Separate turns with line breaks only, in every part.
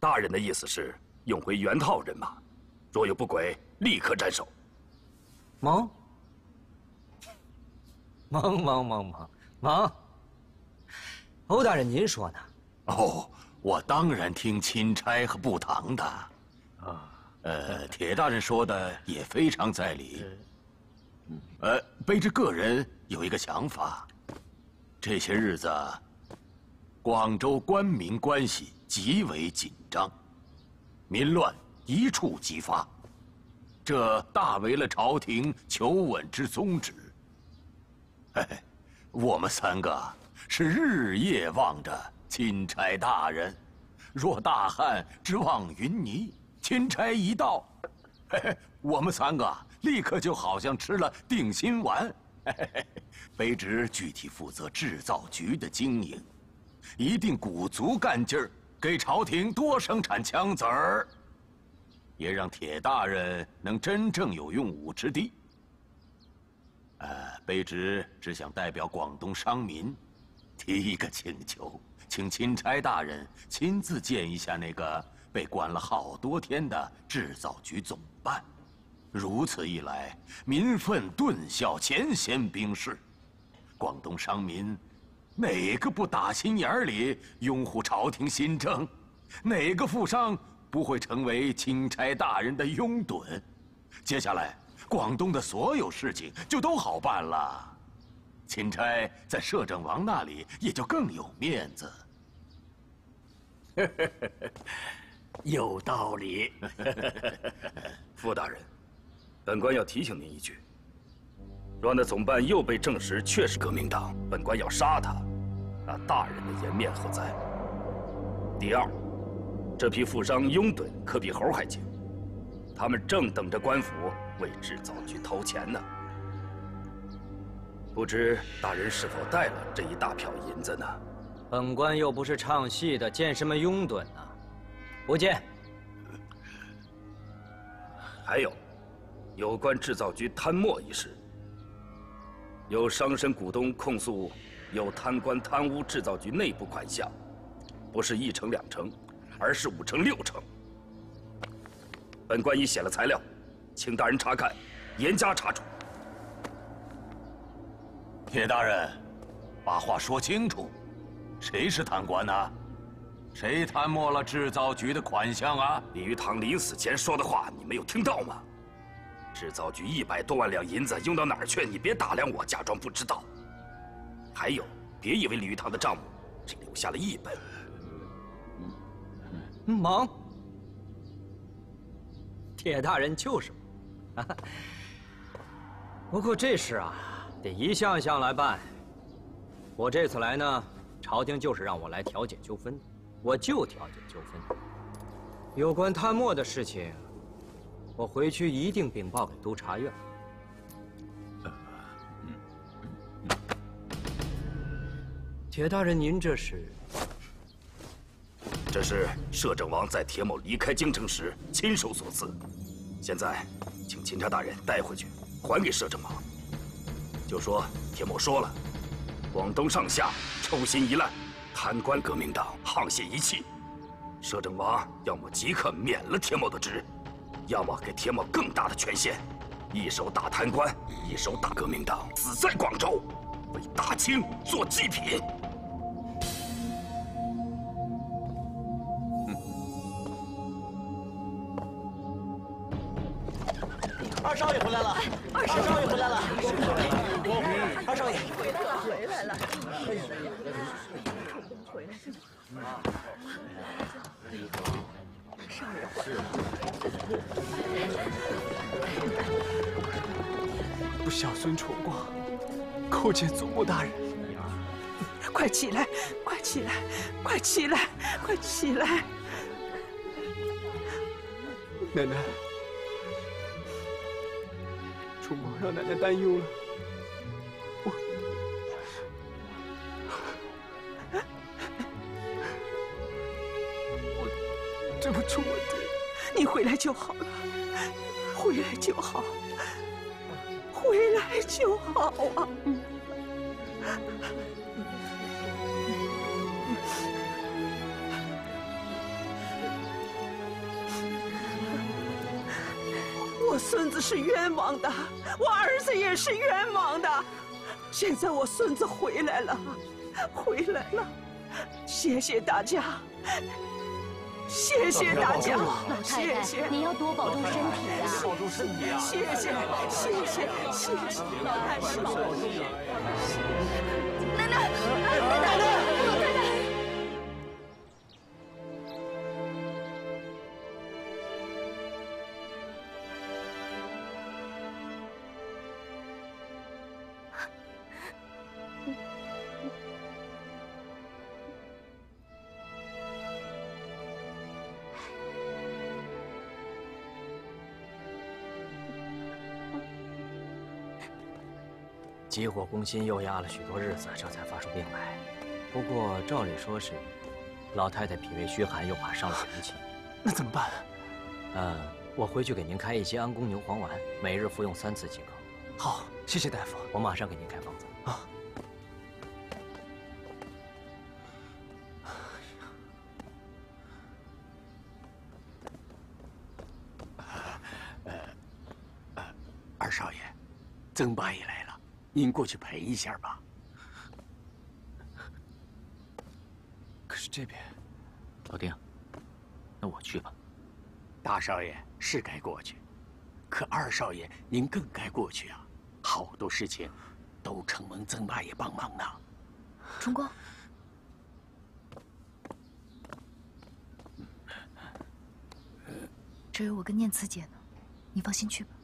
大人的意思是用回原套人马，若有不轨，立刻斩首。
忙。欧大人，您说呢？
哦，我当然听钦差和部堂的。铁大人说的也非常在理。卑职个人有一个想法，这些日子，广州官民关系极为紧张，民乱一触即发，这大违了朝廷求稳之宗旨。我们三个是日夜望着钦差大人，若大旱之望云霓，钦差一到，我们三个立刻就好像吃了定心丸。卑职具体负责制造局的经营，一定鼓足干劲儿，给朝廷多生产枪子儿，也让铁大人能真正有用武之地。卑职只想代表广东商民，提一个请求，请钦差大人亲自见一下那个被关了好多天的制造局总办。如此一来，民愤顿消，前线兵士，广东商民哪个不打心眼里拥护朝廷新政？哪个富商不会成为钦差大人的拥趸？接下来，广东的所有事情就都好办了。钦差在摄政王那里也就更有面子。
有道理。
傅大人，本官要提醒您一句：若那总办又被证实确是革命党，本官要杀他，那大人的颜面何在？第二，这批富商拥趸可比猴还精，他们正等着官府为制造局掏钱呢。不知大人是否带了这一大票银子呢？
本官又不是唱戏的，见什么拥趸呢？不见。
还有，有关制造局贪墨一事，有商绅股东控诉有贪官贪污制造局内部款项，不是1成2成，而是5成6成。本官已写了材料，请大人查看，严加查处。
铁大人，把话说清楚，谁是贪官呢？谁贪墨了制造局的款项啊？
李玉堂临死前说的话，你没有听到吗？制造局100多万两银子用到哪儿去？你别打量我，假装不知道。还有，别以为李玉堂的账目只留下了1本。
忙。铁大人就是忙。不过这事啊，得一项项来办。我这次来呢，朝廷就是让我来调解纠纷，我就调解纠纷。有关贪墨的事情，我回去一定禀报给督察院。铁大人，您这是？
这是摄政王在铁某离开京城时亲手所赐，现在请钦差大人带回去，还给摄政王。就说铁某说了，广东上下臭心一烂，贪官革命党沆瀣一气，摄政王要么即刻免了铁某的职，要么给铁某更大的权限，一手打贪官，一手打革命党，死在广州，为大清做祭品。
二少爷回来了！二少爷回来了！二少爷回来了！回来了！回来了！少爷回来了！
不孝孙楚光，叩见祖母大人。
快起来！快起来！快起来！快起来！
奶奶。楚某让奶奶担忧了，我对不住我爹。
你回来就好了，回来就好，回来就好啊！ 我孙子是冤枉的，我儿子也是冤枉的。现在我孙子回来了，回来了，谢谢大家，谢谢大家，
老太太，
谢谢
您要多保重身体呀！
保重身体啊！
谢谢，谢谢，谢谢，老太太，保重身体。
奶奶，奶奶，老太太。
急火攻心，又压了许多日子，这才发出病来。不过照理说是，老太太脾胃虚寒，又怕伤了元气。
那怎么办？
我回去给您开一些安宫牛黄丸，每日服用3次即可。
好，谢谢大夫。
我马上给您开方子。
啊。
二少爷，曾八爷来了，您过去陪一下吧。
可是这边，
老丁，那我去吧。
大少爷是该过去，可二少爷您更该过去啊！好多事情都承蒙曾八爷帮忙呢。
崇光，这有我跟念慈姐呢，你放心去吧。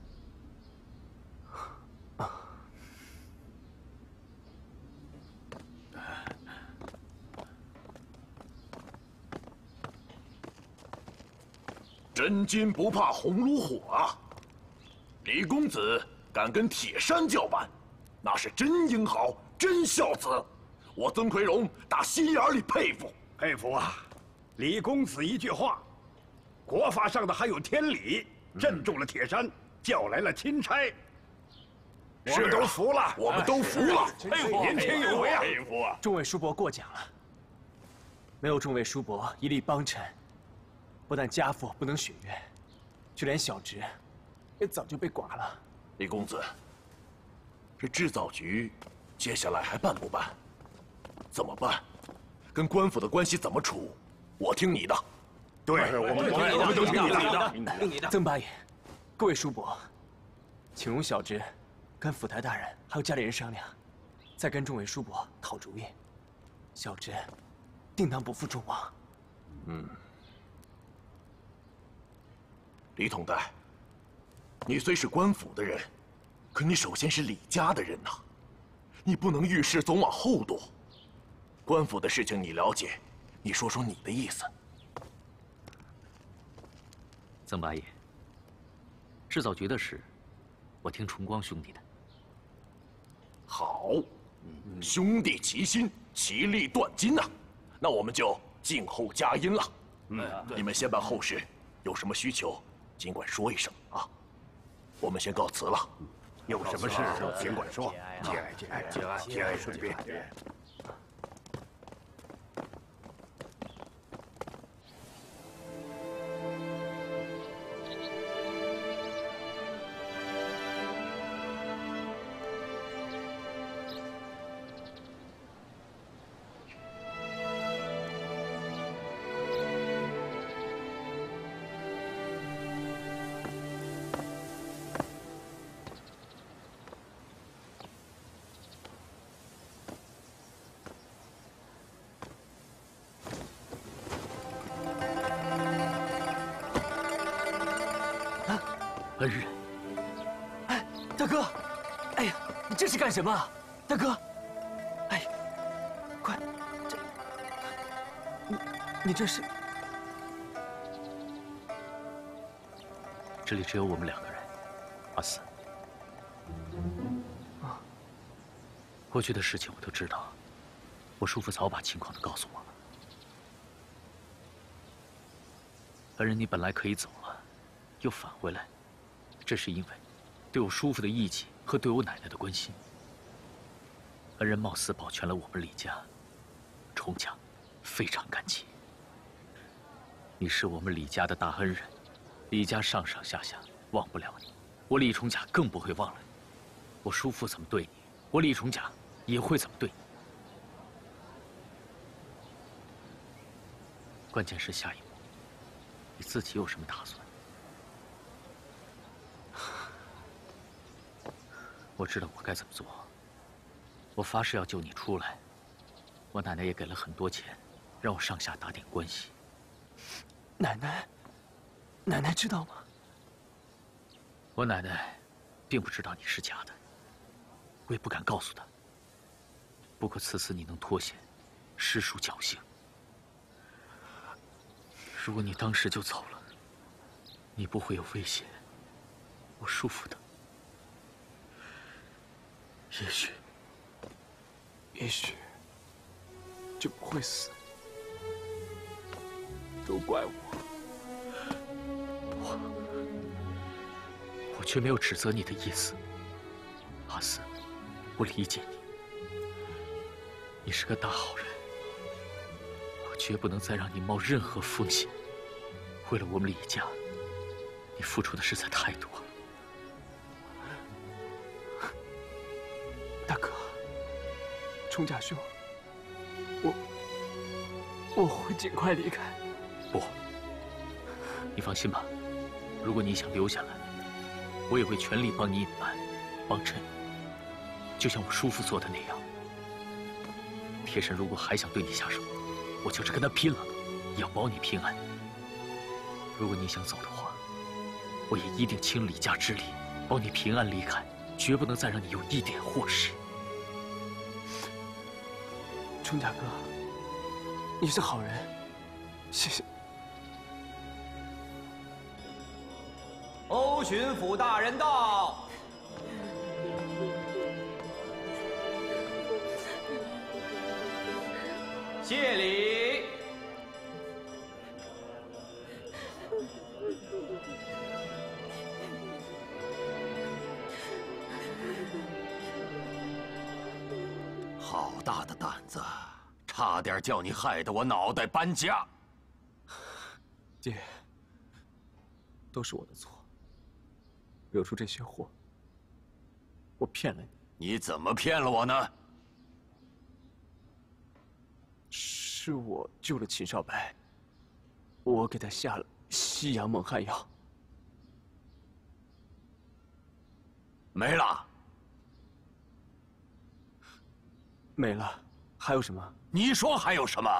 真金不怕红炉火啊！李公子敢跟铁山叫板，那是真英豪，真孝子。我曾奎荣打心眼里佩服。
佩服啊！李公子一句话，国法上的还有天理，镇住了铁山，叫来了钦差。我们都服了，
我们都服了，
佩服，年轻有为啊！
佩服啊！
众位叔伯过奖了，没有众位叔伯一力帮衬，不但家父不能许愿，就连小侄也早就被剐了。
李公子，这制造局接下来还办不办？怎么办？跟官府的关系怎么处？我听你的。
对，我们都听你的。
曾八爷，各位叔伯，请容小侄跟府台大人还有家里人商量，再跟众位叔伯讨主意。小侄定当不负众望。
李统带，你虽是官府的人，可你首先是李家的人呐，你不能遇事总往后躲。官府的事情你了解，你说说你的意思。
曾八爷，制造局的事，我听崇光兄弟的。
好，兄弟齐心，其利断金呐。那我们就静候佳音了。你们先办后事，有什么需求，尽管说一声啊。我们先告辞了。
有什么事尽管说，节哀顺变。
恩人，
哎，大哥，哎呀，你这是干什么，大哥？哎，快，你这是？
这里只有我们2个人，阿四。过去的事情我都知道，我叔父早把情况都告诉我了。恩人，你本来可以走了，又返回来。这是因为对我叔父的义气和对我奶奶的关心。恩人貌似保全了我们李家，崇家非常感激。你是我们李家的大恩人，李家上上下下
忘不了你，我李重甲更不会忘了你。我叔父怎么对你，我李重甲也会怎么对你。关键是下一步，你自己有什么打算？我知道我该怎么做。我发誓要救你出来。我奶奶也给了很多钱，让我上下打点关系。
奶奶知道吗？
我奶奶并不知道你是假的，我也不敢告诉她。不过此次你能脱险，实属侥幸。如果你当时就走了，你不会有危险，我叔父的。
也许就不会死。都怪我。
我却没有指责你的意思，阿四，我理解你，你是个大好人，我绝不能再让你冒任何风险。为了我们李家，你付出的实在太多了。
大哥，重甲兄，我会尽快离开。
不，你放心吧，如果你想留下来，我也会全力帮你隐瞒，帮衬你，就像我叔父做的那样。铁山如果还想对你下手，我就是跟他拼了，也要保你平安。如果你想走的话，我也一定倾李家之力，保你平安离开，绝不能再让你有一点祸事。
重甲哥，你是好人，谢谢。
欧巡抚大人到。谢礼。
好大的胆子，差点叫你害得我脑袋搬家。
爹，都是我的错，惹出这些祸。我骗了你。
你怎么骗了我呢？
是我救了秦少白，我给他下了西洋蒙汗药。
没了。
没了，还有什么？
你说还有什么？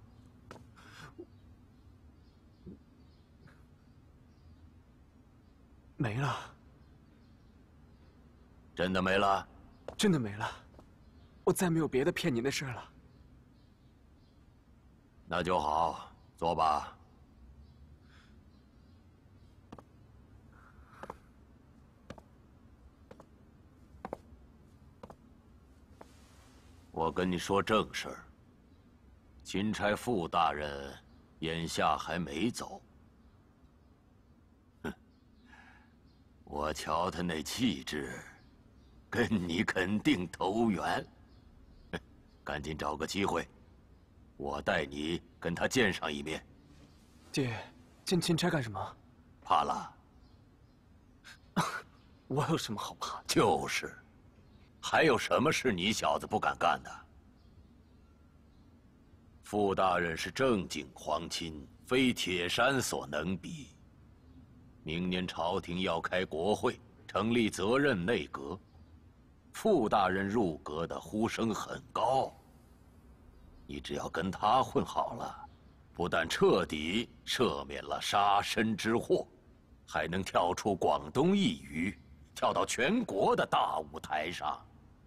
没了。
真的没了？
真的没了，我再没有别的骗您的事了。
那就好，坐吧。我跟你说正事儿。钦差傅大人眼下还没走。哼，我瞧他那气质，跟你肯定投缘。赶紧找个机会，我带你跟他见上一面。
爹，见钦差干什么？
怕了？
我有什么好怕的？
就是，还有什么是你小子不敢干的？傅大人是正经皇亲，非铁山所能比。明年朝廷要开国会，成立责任内阁，傅大人入阁的呼声很高。你只要跟他混好了，不但彻底赦免了杀身之祸，还能跳出广东一隅，跳到全国的大舞台上。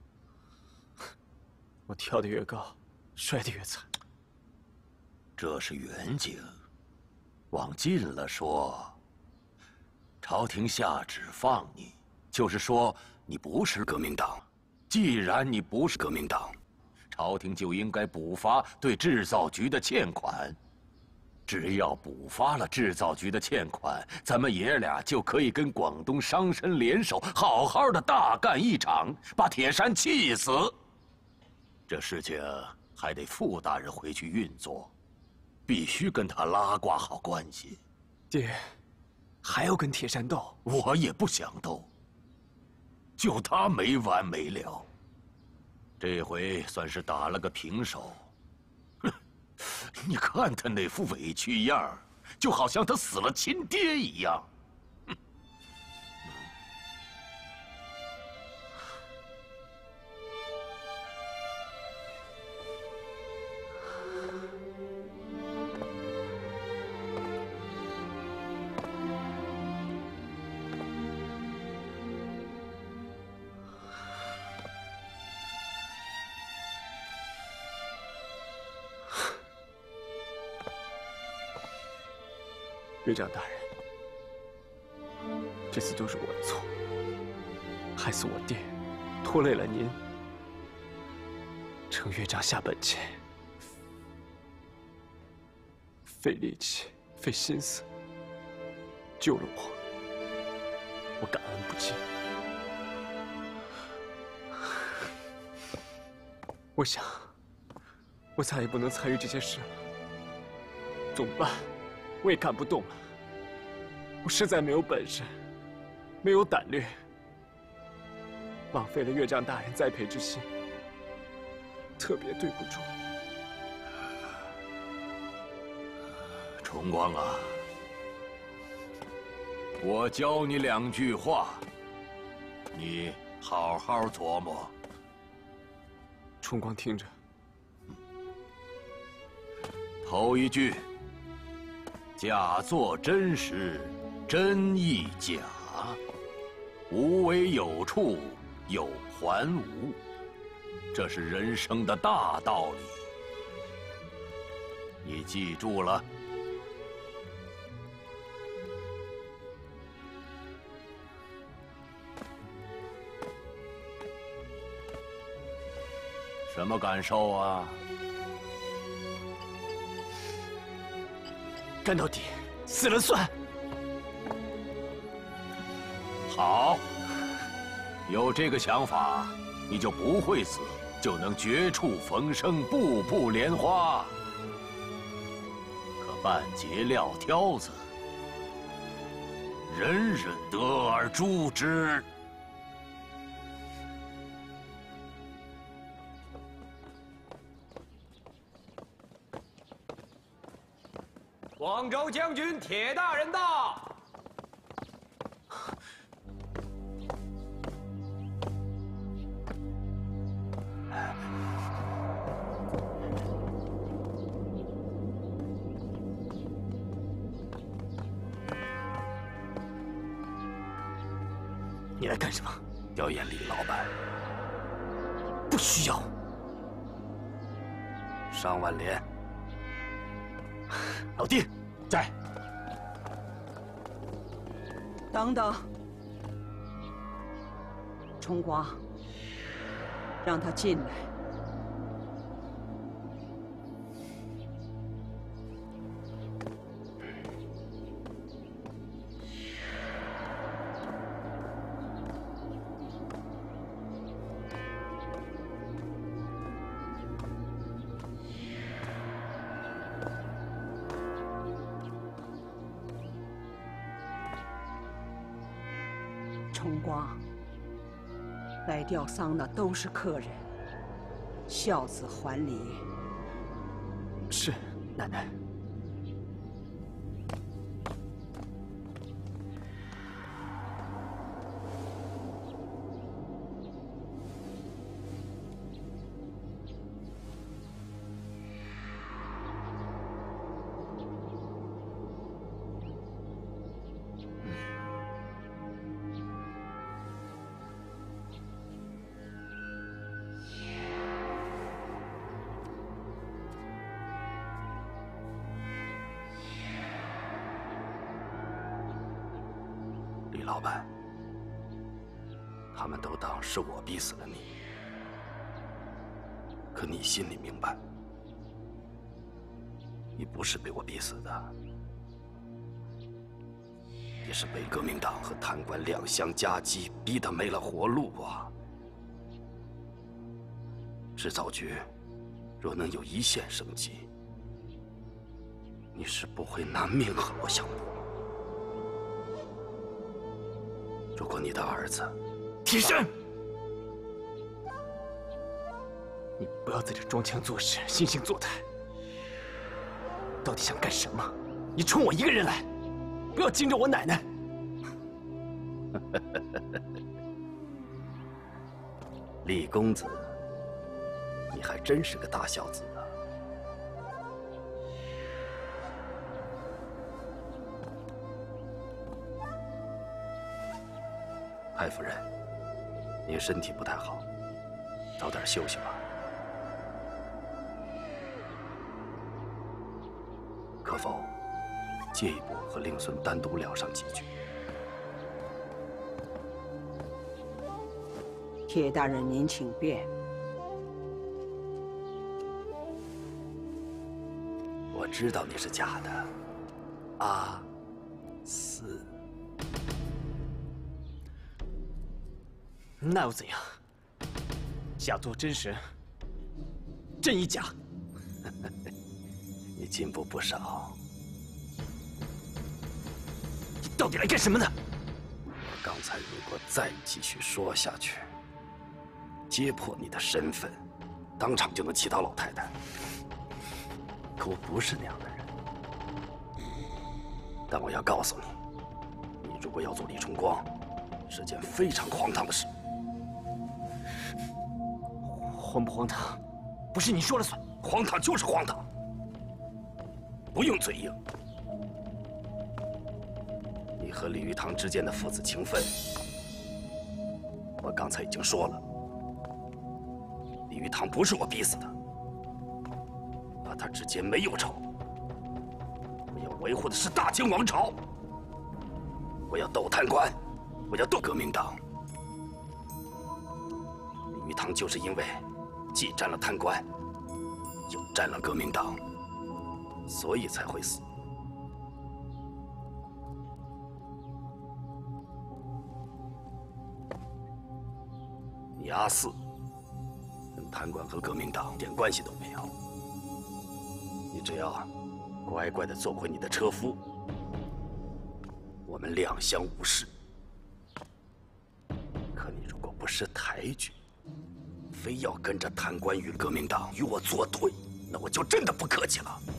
我跳得越高，摔得越惨。
这是远景，往近了说，朝廷下旨放你，就是说你不是革命党。既然你不是革命党，朝廷就应该补发对制造局的欠款。只要补发了制造局的欠款，咱们爷俩就可以跟广东商绅联手，好好的大干一场，把铁山气死。这事情还得傅大人回去运作。必须跟他拉挂好关系。
爹， 还要跟铁山斗？
我也不想斗，就他没完没了。这回算是打了个平手。哼，你看他那副委屈样儿，就好像他死了亲爹一样。
岳丈大人，这次都是我的错，害死我爹，拖累了您，程岳丈下本钱，费力气、费心思救了我，我感恩不尽。我想，我再也不能参与这些事了，怎么办？ 我也干不动了，我实在没有本事，没有胆略，枉费了岳丈大人栽培之心，特别对不住。
崇光啊，我教你2句话，你好好琢磨。
崇光听着。
头一句。 假作真实，真亦假；无为有处，有还无。这是人生的大道理，你记住了。什么感受啊？
干到底，死了算。
好，有这个想法，你就不会死，就能绝处逢生，步步莲花。可半截撂挑子，人人得而诛之。
广州将军铁大人到。
你来干什么？
吊唁李老板。
不需要。
上万连。
老弟，在。
等等，崇光，让他进来。崇光，来吊丧的都是客人，孝子还礼。
是，奶奶。
李老板，他们都当是我逼死了你，可你心里明白，你不是被我逼死的，你是被革命党和贪官两相夹击，逼得没了活路啊！制造局若能有一线生机，你是不会拿命和我相搏。 如果你的儿子替身，
你不要在这装腔作势、惺惺作态。到底想干什么？你冲我一个人来，不要惊着我奶奶。
李公子，你还真是个大孝子啊！太夫人，您身体不太好，早点休息吧。可否借一步和令孙单独聊上几句？
铁大人，您请便。
我知道你是假的，阿四。
那又怎样？假作真时，真亦假。
你进步不少。
你到底来干什么的？
我刚才如果再继续说下去，揭破你的身份，当场就能气倒老太太。可我不是那样的人。但我要告诉你，你如果要做李重光，是件非常荒唐的事。
荒不荒唐，不是你说了算。
荒唐就是荒唐，不用嘴硬。你和李玉堂之间的父子情分，我刚才已经说了。李玉堂不是我逼死的，和他之间没有仇。我要维护的是大清王朝，我要斗贪官，我要斗革命党。李玉堂就是因为既占了贪官，又占了革命党，所以才会死。你阿四跟贪官和革命党一点关系都没有，你只要乖乖的做回你的车夫，我们两相无事。可你如果不识抬举，非要跟着贪官与革命党与我作对，那我就真的不客气了。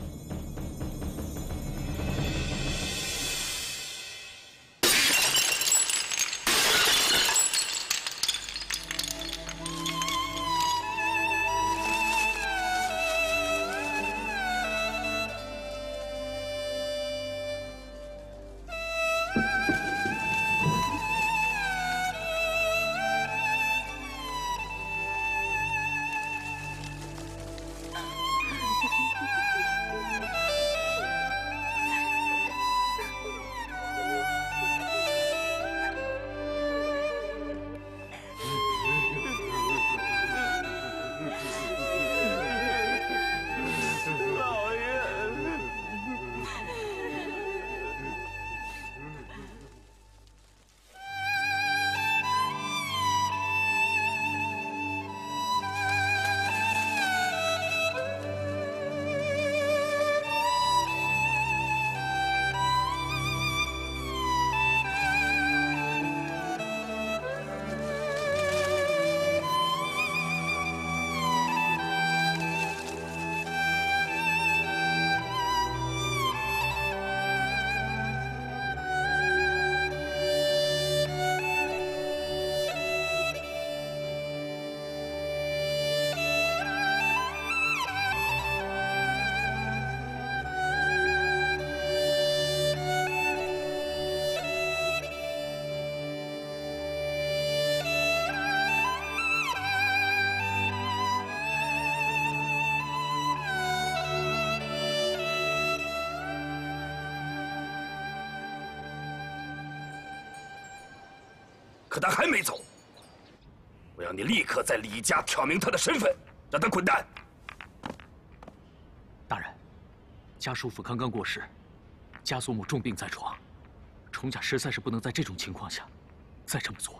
可他还没走，我要你立刻在李家挑明他的身份，让他滚蛋。
大人，家叔父刚刚过世，家祖母重病在床，崇甲实在是不能在这种情况下再这么做。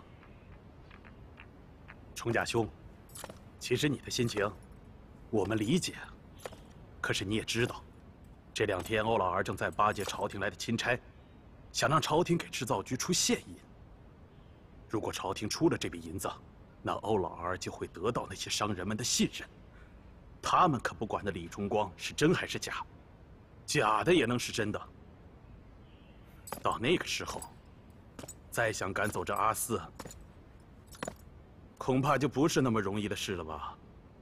崇甲兄，其实你的心情我们理解，可是你也知道，这2天欧老儿正在巴结朝廷来的钦差，想让朝廷给制造局出现银。
如果朝廷出了这笔银子，那欧老儿就会得到那些商人们的信任。他们可不管那李重光是真还是假，假的也能是真的。到那个时候，再想赶走这阿四，恐怕就不是那么容易的事了吧？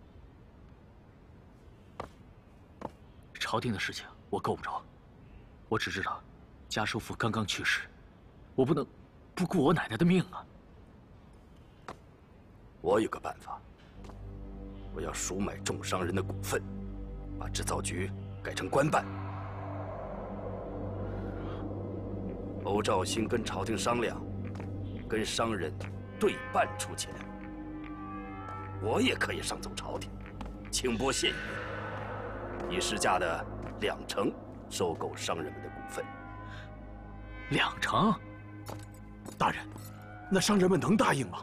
朝廷的事情我够不着，我只知道家叔父刚刚去世，我不能不顾我奶奶的命啊！
我有个办法，我要赎买众商人的股份，把制造局改成官办。欧兆兴跟朝廷商量，跟商人对半出钱，我也可以上奏朝廷，轻拨县银，以市价的2成收购商人们的股份。
2成？
大人，那商人们能答应吗？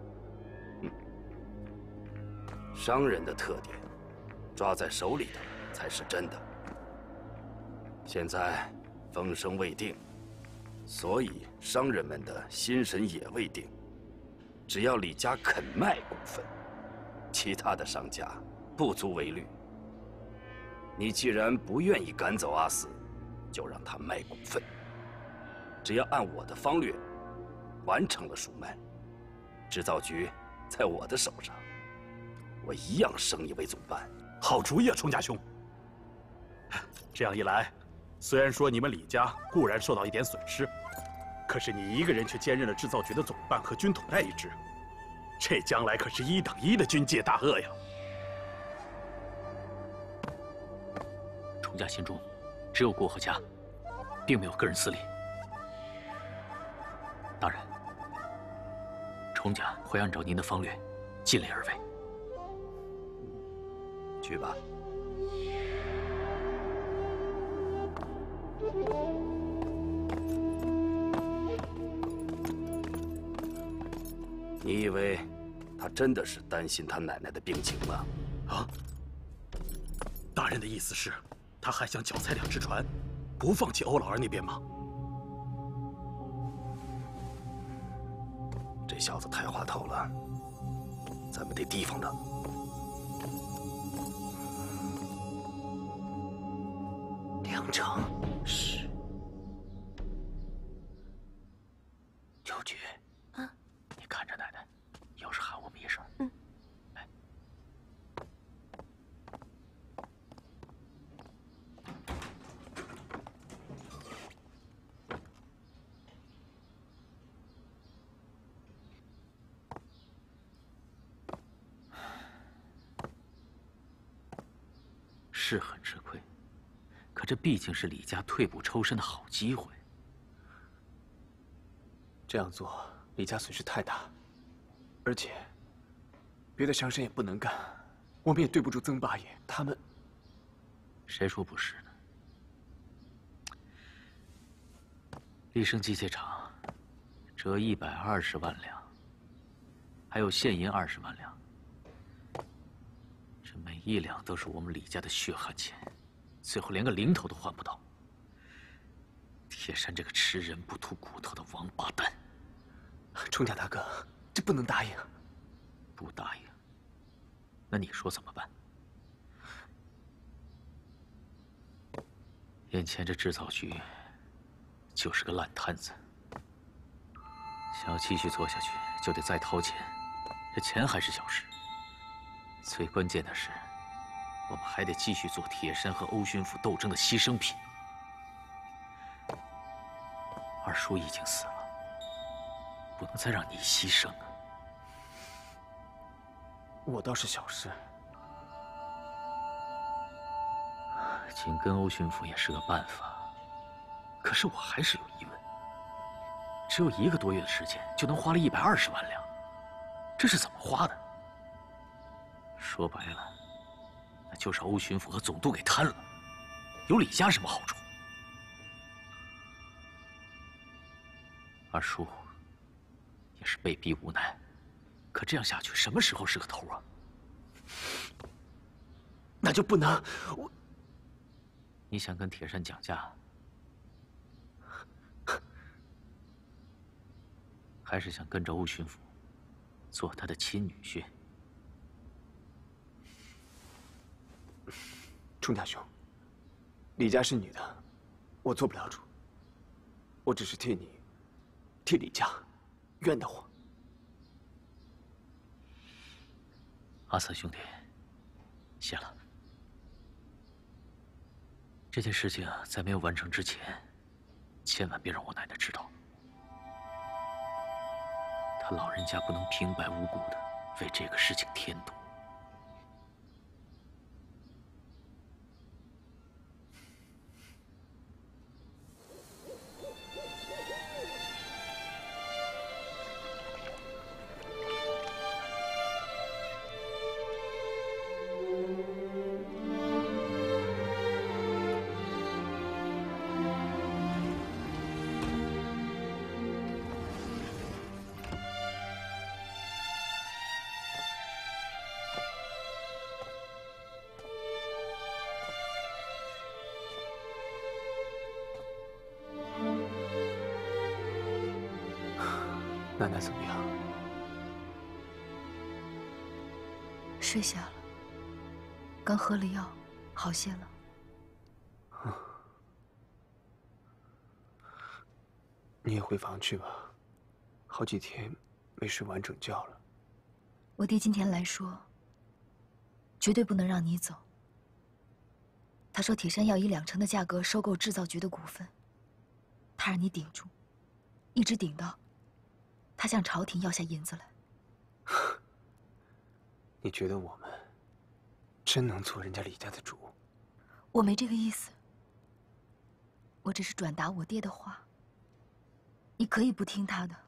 商人的特点，抓在手里的才是真的。现在风声未定，所以商人们的心神也未定。只要李家肯卖股份，其他的商家不足为虑。你既然不愿意赶走阿四，就让他卖股份。只要按我的方略完成了赎卖，制造局在我的手上。我一样升你为总办。
好主意啊，冲家兄。这样一来，虽然说你们李家固然受到一点损失，可是你一个人却兼任了制造局的总办和军统代一职，这将来可是1等1的军界大鳄呀！
冲家心中只有国和家，并没有个人私利。大人，冲家会按照您的方略尽力而为。
去吧。你以为他真的是担心他奶奶的病情吗？
啊！大人的意思是，他还想脚踩2只船，不放弃欧老儿那边吗？
这小子太滑头了，咱们得提防他。
2成
是。
秋菊，你看着奶奶，要是喊我们一声，来。是很吃亏。可这毕竟是李家退步抽身的好机会。
这样做，李家损失太大，而且别的商人也不能干，我们也对不住曾八爷他们。
谁说不是呢？立生机械厂折120万两，还有现银20万两，这每1两都是我们李家的血汗钱。最后连个零头都换不到。铁山这个吃人不吐骨头的王八蛋！
冲家大哥，这不能答应。
不答应，那你说怎么办？眼前这制造局就是个烂摊子，想要继续做下去，就得再掏钱。这钱还是小事，最关键的是。我们还得继续做铁山和欧巡抚斗争的牺牲品。二叔已经死了，不能再让你牺牲啊！
我倒是小事。
紧跟欧巡抚也是个办法，可是我还是有疑问。只有1个多月的时间，就能花了120万两，这是怎么花的？说白了。就是欧巡抚和总督给贪了，有李家什么好处？二叔也是被逼无奈，可这样下去，什么时候是个头啊？
那就不能……
你想跟铁山讲价？ 还是想跟着欧巡抚，做他的亲女婿？
冲大兄，李家是你的，我做不了主。我只是替李家冤得慌。
阿瑟兄弟，谢了。这件事情在没有完成之前，千万别让我奶奶知道。她老人家不能平白无故的为这个事情添堵。
奶奶怎么样？
睡下了，刚喝了药，好些了。
你也回房去吧，好几天没睡完整觉了。
我爹今天来说，绝对不能让你走。他说铁山要以2成的价格收购制造局的股份，他让你顶住，一直顶到他向朝廷要下银子来。
你觉得我们真能做人家李家的主？
我没这个意思，我只是转达我爹的话。你可以不听他的。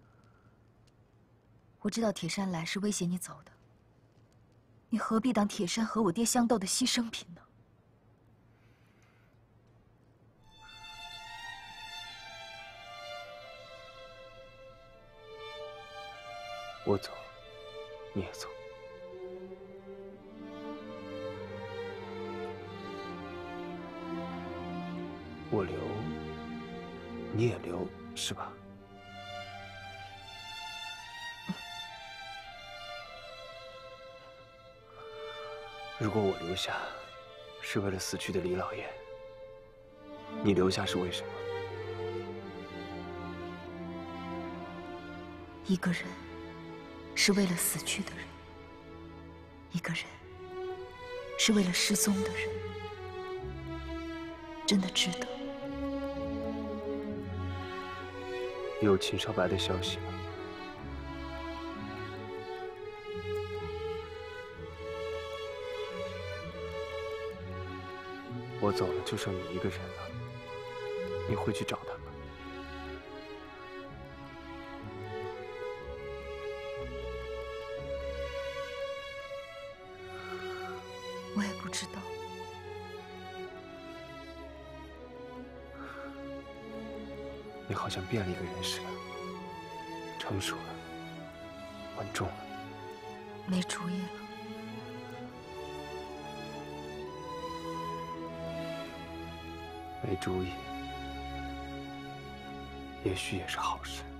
我知道铁山来是威胁你走的，你何必当铁山和我爹相斗的牺牲品呢？
我走，你也走。我留，你也留，是吧？如果我留下是为了死去的李老爷，你留下是为什么？
一个人是为了死去的人，一个人是为了失踪的人，真的值得。
有秦少白的消息吗？我走了，就剩你一个人了。你会去找他吗？
我也不知道。
你好像变了一个人似的，成熟了，稳重了。
没主意了。
没主意，也许也是好事。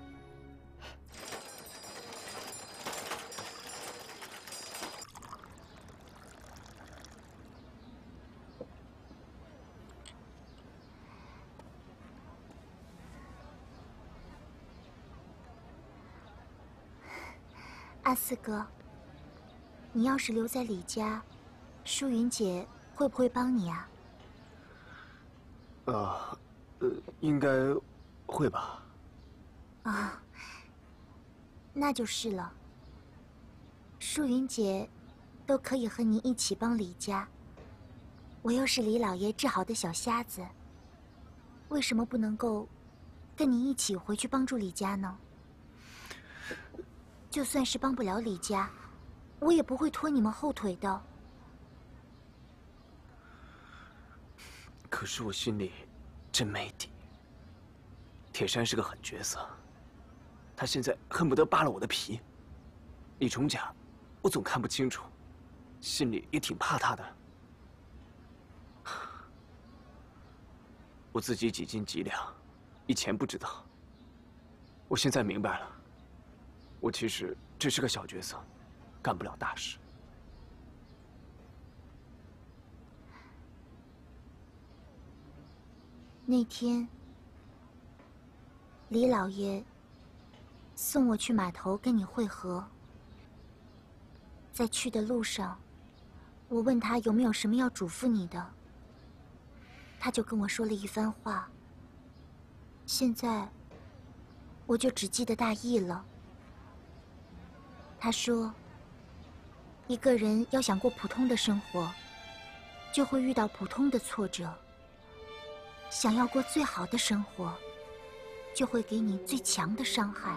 阿四哥，你要是留在李家，淑云姐会不会帮你啊？
应该会吧。
啊，那就是了。淑云姐都可以和你一起帮李家，我又是李老爷治好的小瞎子，为什么不能够跟你一起回去帮助李家呢？就算是帮不了李家，我也不会拖你们后腿的。
可是我心里真没底。铁山是个狠角色，他现在恨不得扒了我的皮。李重甲，我总看不清楚，心里也挺怕他的。我自己几斤几两，以前不知道。 我现在明白了，我其实只是个小角色，干不了大事。
那天，李老爷送我去码头跟你会合。在去的路上，我问他有没有什么要嘱咐你的，他就跟我说了一番话。现在，我就只记得大意了。他说，一个人要想过普通的生活，就会遇到普通的挫折。想要过最好的生活，就会给你最强的伤害。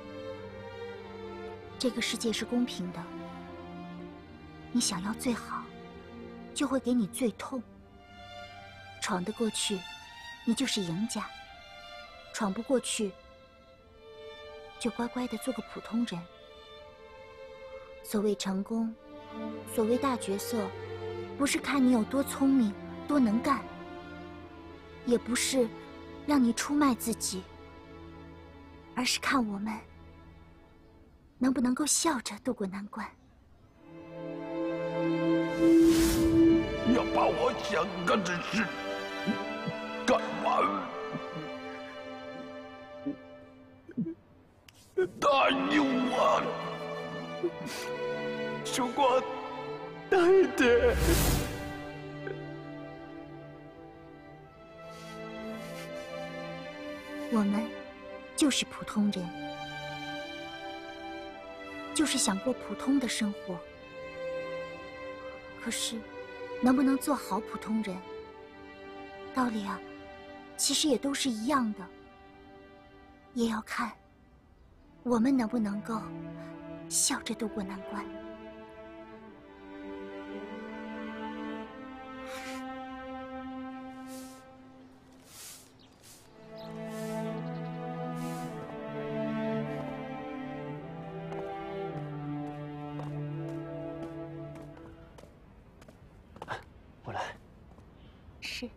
这个世界是公平的，你想要最好，就会给你最痛。闯得过去，你就是赢家；闯不过去，就乖乖的做个普通人。所谓成功，所谓大角色，不是看你有多聪明、多能干。也不是让你出卖自己，而是看我们能不能够笑着度过难关。
要把我想干的事干完，答应我，
曙光，大一点。
我们就是普通人，就是想过普通的生活。可是，能不能做好普通人，道理啊，其实也都是一样的。也要看我们能不能够笑着度过难关。是。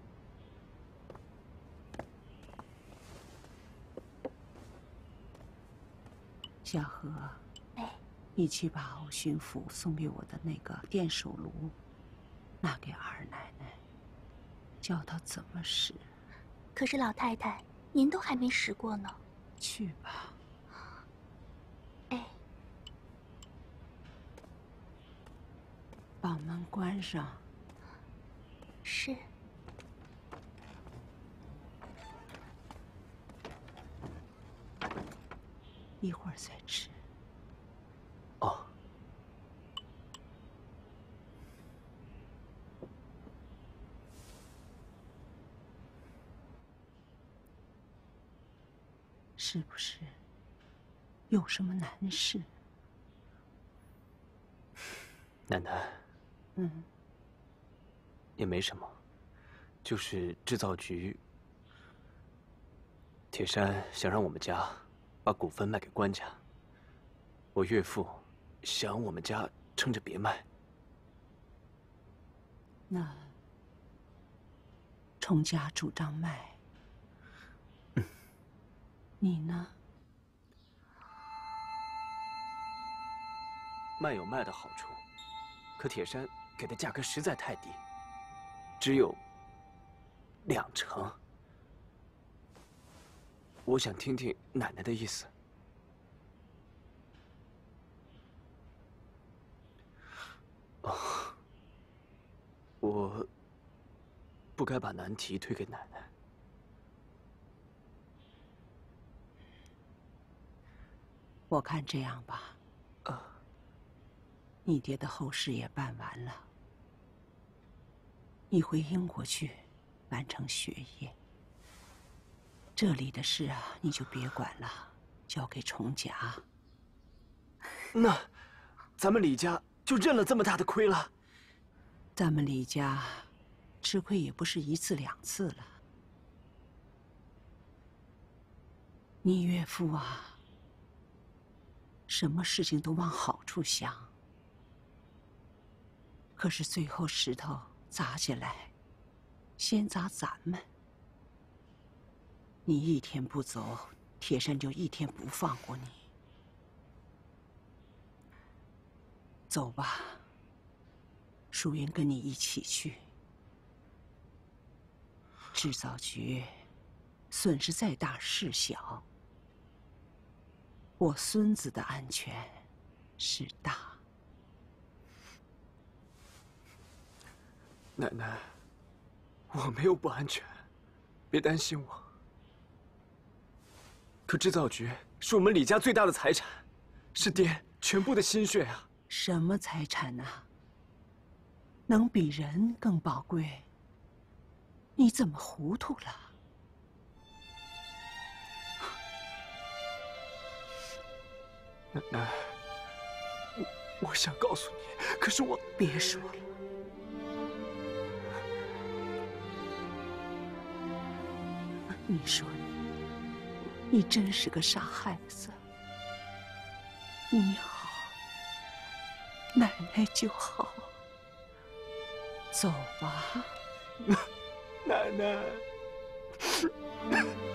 小何，你去把欧巡抚送给我的那个电手炉拿给二奶奶，教她怎么使。
可是老太太，您都还没使过呢。
去吧。
哎，
把门关上。
是。
一会儿再吃。
哦。
是不是有什么难事？
奶奶。也没什么，就是制造局铁山想让我们家把股份卖给官家，我岳父想我们家撑着别卖。
那崇家主张卖，你呢？
卖有卖的好处，可铁山给的价格实在太低，只有20%。我想听听奶奶的意思。我不该把难题推给奶奶。
我看这样吧，你爹的后事也办完了，你回英国去完成学业。这里的事啊，你就别管了，交给崇家。
那咱们李家就认了这么大的亏了？
咱们李家吃亏也不是1次2次了。你岳父啊，什么事情都往好处想，可是最后石头砸下来，先砸咱们。你一天不走， 铁山就一天不放过你。走吧，淑云跟你一起去。制造局损失再大事小，我孙子的安全是大。
奶奶，我没有不安全，别担心我。可制造局是我们李家最大的财产，是爹全部的心血啊！
什么财产啊？能比人更宝贵？你怎么糊涂了？
奶奶，我想告诉你，可是我
别说了。你说你真是个傻孩子。你好，奶奶就好。走吧。
奶奶。